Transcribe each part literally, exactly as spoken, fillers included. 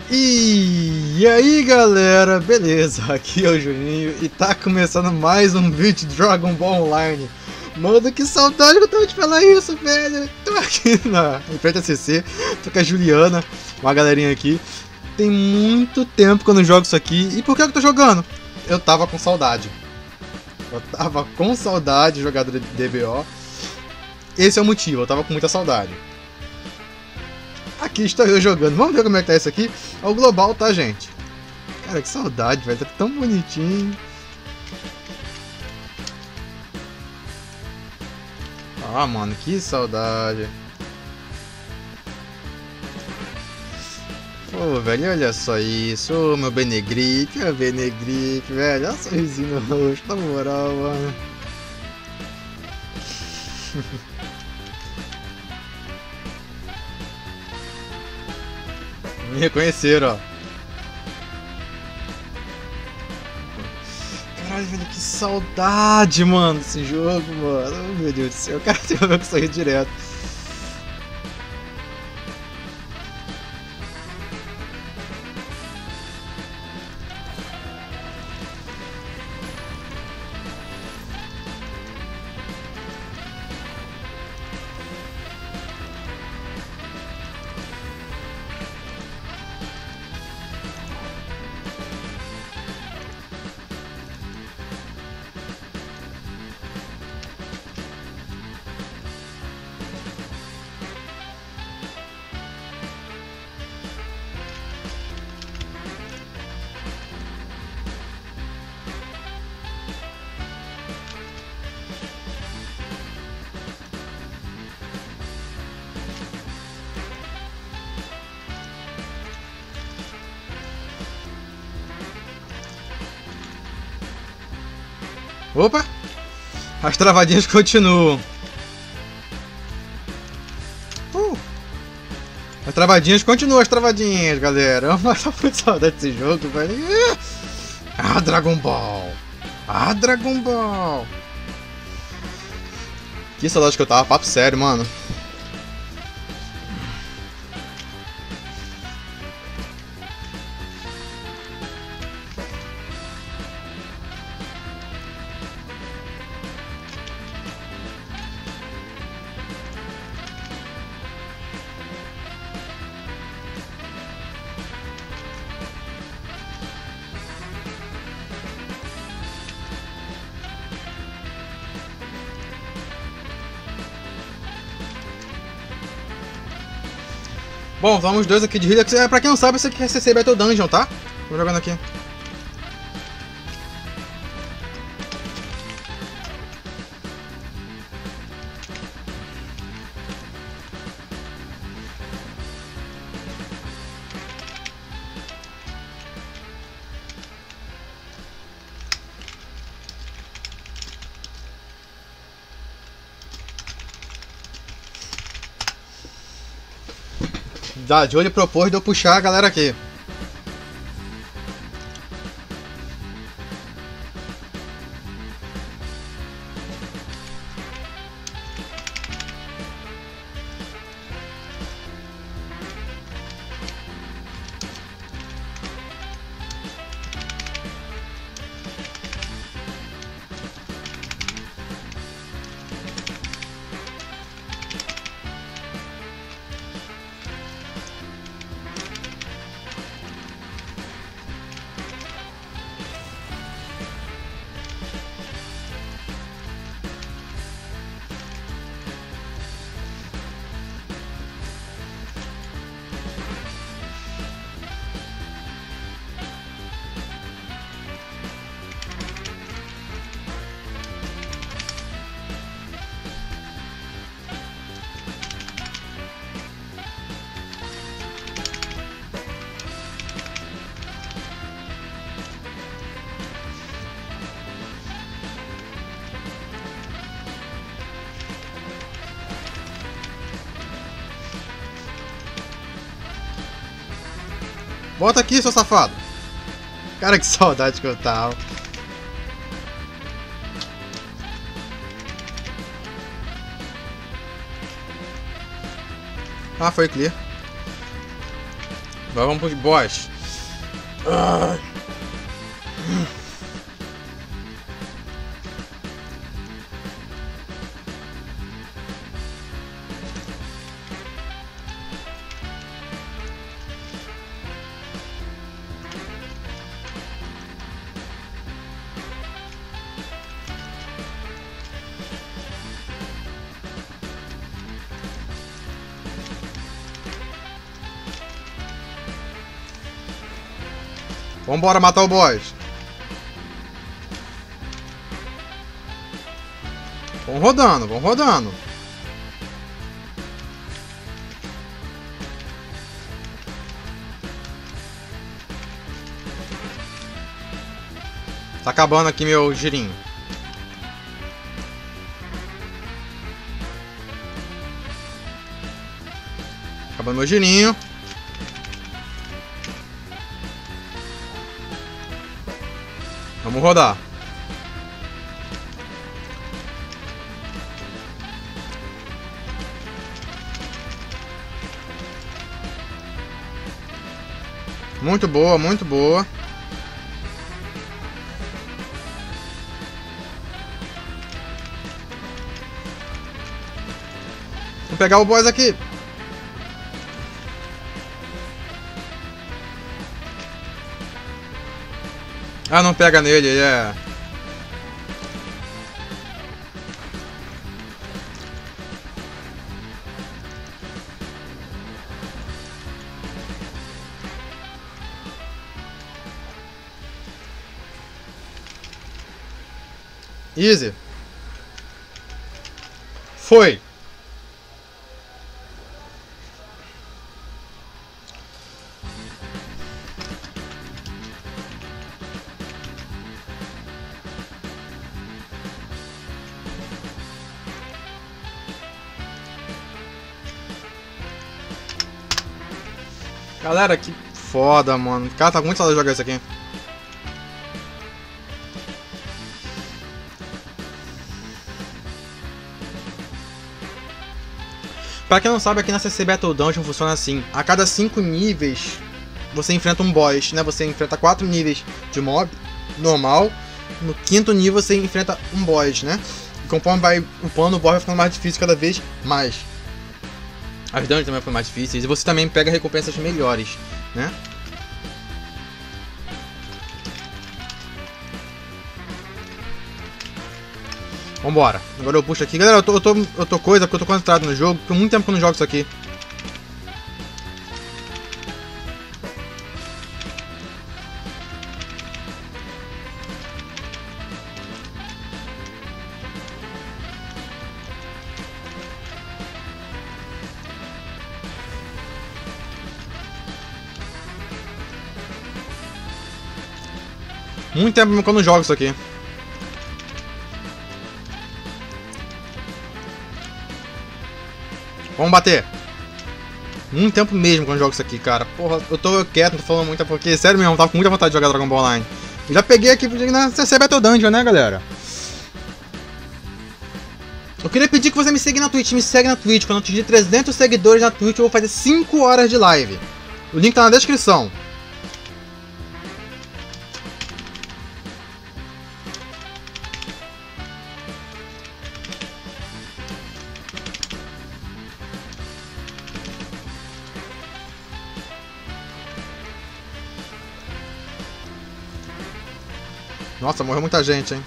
E aí galera, beleza? Aqui é o Juninho e tá começando mais um vídeo de Dragon Ball Online. Mano, que saudade que eu tava de falar isso, velho. Tô aqui na em frente a C C, tô com a Juliana, uma galerinha aqui. Tem muito tempo que eu não jogo isso aqui. E por que eu tô jogando? Eu tava com saudade. Eu tava com saudade de jogar D B O. Esse é o motivo, eu tava com muita saudade. Aqui estou eu jogando. Vamos ver como é que tá isso aqui. É o global, tá, gente? Cara, que saudade, velho. Tá tão bonitinho. Ah, mano, que saudade. Pô, velho, olha só isso. Ô, meu Benegripe, meu Benegripe, velho. Olha o sorrisinho no rosto, na moral, mano. Me reconheceram, ó. Caralho, velho, que saudade, mano, desse jogo, mano. Oh, meu Deus do céu, o cara tem o meu que sorrir direto. Opa! As travadinhas continuam. Uh. As travadinhas continuam, as travadinhas, galera. Eu tô muito saudade desse jogo, velho. Ah, Dragon Ball! Ah, Dragon Ball! Que saudade que eu tava, papo sério, mano. Bom, vamos dois aqui de Hilux. É, pra quem não sabe, isso aqui é C C Battle Dungeon, tá? Tô jogando aqui. Da Jolie propôs de eu puxar a galera aqui. Volta aqui, seu safado. Cara, que saudade que eu tava. Ah, foi clear. Agora vamos pros boss. Ah. Vambora matar o boss. Vão rodando, vão rodando. Tá acabando aqui meu girinho. Acabando meu girinho. Vamos rodar. Muito boa, muito boa. Vou pegar o boss aqui. Ah, não pega nele, ele é... Easy. Foi. Galera, que foda, mano. O cara tá com muito saudade de jogar isso aqui. Pra quem não sabe, aqui na C C Battle Dungeon funciona assim. A cada cinco níveis, você enfrenta um boss, né? Você enfrenta quatro níveis de mob normal. No quinto nível, você enfrenta um boss, né? E conforme vai upando, o boss vai ficando mais difícil cada vez mais. As dungeons também ficam mais difíceis. E você também pega recompensas melhores, né? Vambora. Agora eu puxo aqui. Galera, eu tô, eu tô, eu tô coisa porque eu tô concentrado no jogo. Tem muito tempo que eu não jogo isso aqui. Muito tempo que eu não jogo isso aqui. Vamos bater. Muito tempo mesmo que eu jogo isso aqui, cara. Porra, eu tô quieto, não tô falando muito porque, sério mesmo, eu tava com muita vontade de jogar Dragon Ball Online. Eu já peguei aqui na C C Battle Dungeon, né, galera? Eu queria pedir que você me siga na Twitch, me segue na Twitch. Quando eu atingir trezentos seguidores na Twitch, eu vou fazer cinco horas de live. O link tá na descrição. Nossa, morreu muita gente, hein?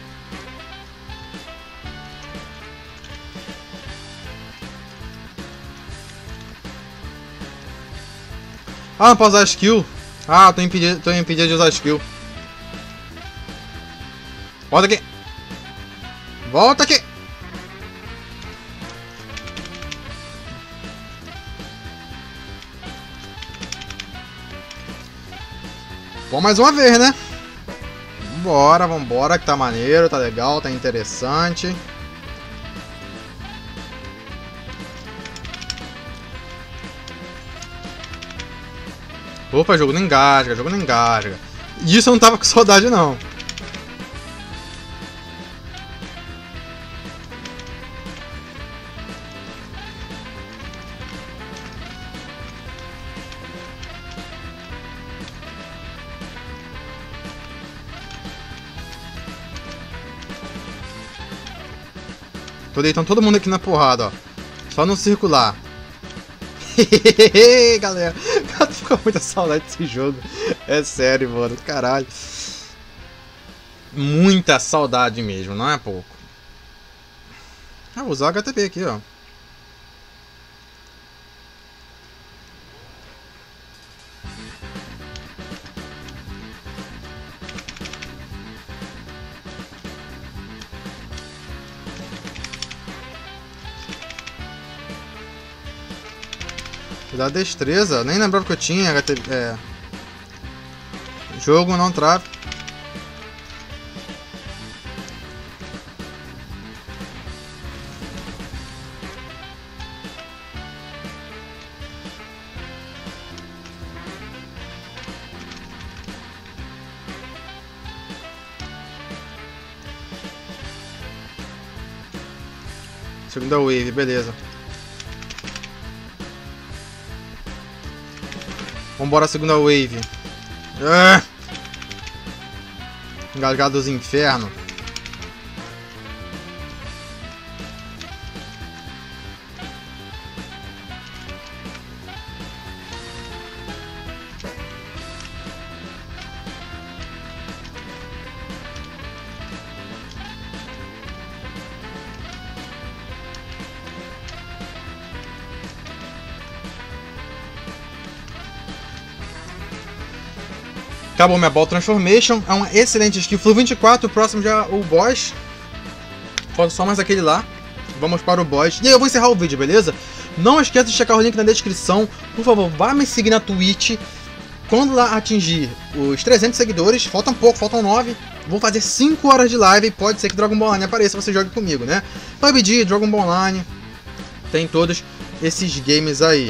Ah, não posso usar skill? Ah, tô impedido, tô impedido de usar skill. Volta aqui! Volta aqui! Bom, mais uma vez, né? Vambora, vambora, que tá maneiro, tá legal, tá interessante. Opa, jogo não engasga, jogo não engasga. Isso eu não tava com saudade, não. Tô deitando todo mundo aqui na porrada, ó. Só no circular. Galera, eu tô com muita saudade desse jogo. É sério, mano. Caralho. Muita saudade mesmo, não é pouco. Ah, vou usar o H T P aqui, ó. Da destreza, nem lembrava que eu tinha H T P. É. Jogo não trava. Segunda wave, beleza. Vambora, segunda wave. Ah! Engasgado dos infernos. Acabou minha Ball Transformation, é uma excelente skill. Flu vinte e quatro, o próximo já é o boss. Falta só mais aquele lá. Vamos para o boss. E aí eu vou encerrar o vídeo, beleza? Não esqueça de checar o link na descrição. Por favor, vá me seguir na Twitch. Quando lá atingir os trezentos seguidores, faltam pouco, faltam nove. Vou fazer cinco horas de live. Pode ser que Dragon Ball Online apareça, você jogue comigo, né? P U B G, Dragon Ball Online. Tem todos esses games aí.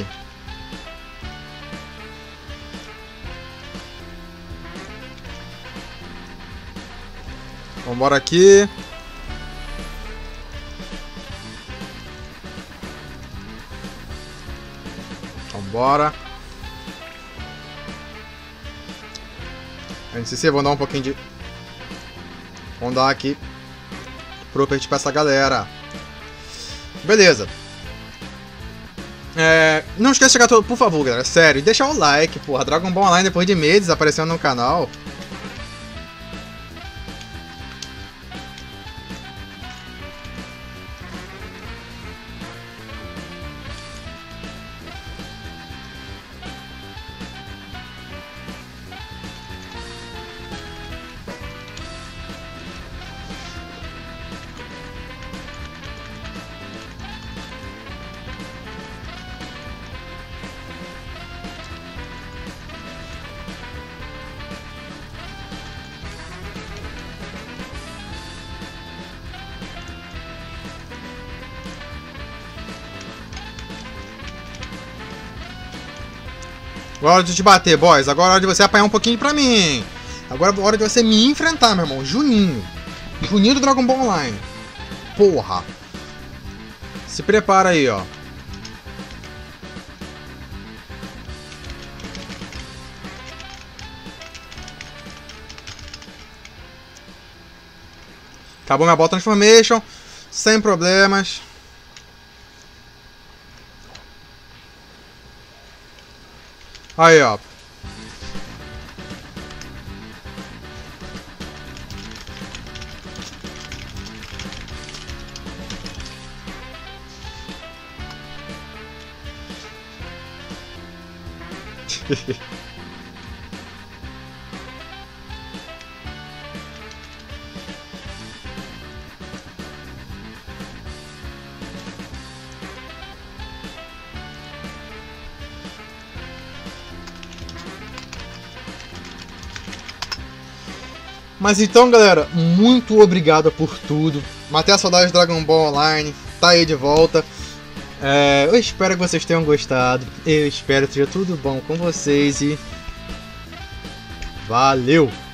Vambora aqui. Vambora. N C C, vou dar um pouquinho de... Vamos dar aqui property pra essa galera. Beleza. É... Não esqueça de chegar todo... Por favor, galera, sério, deixar o like, porra. Dragon Ball Online depois de meses aparecendo no canal. Agora é hora de te bater, boys. Agora é hora de você apanhar um pouquinho pra mim. Agora é hora de você me enfrentar, meu irmão. Juninho. Juninho do Dragon Ball Online. Porra. Se prepara aí, ó. Acabou minha Ball Transformation. Sem problemas. Aí, ó. Mas então, galera, muito obrigado por tudo. Matei a saudade de Dragon Ball Online, tá aí de volta. É, eu espero que vocês tenham gostado. Eu espero que seja tudo bom com vocês e... Valeu!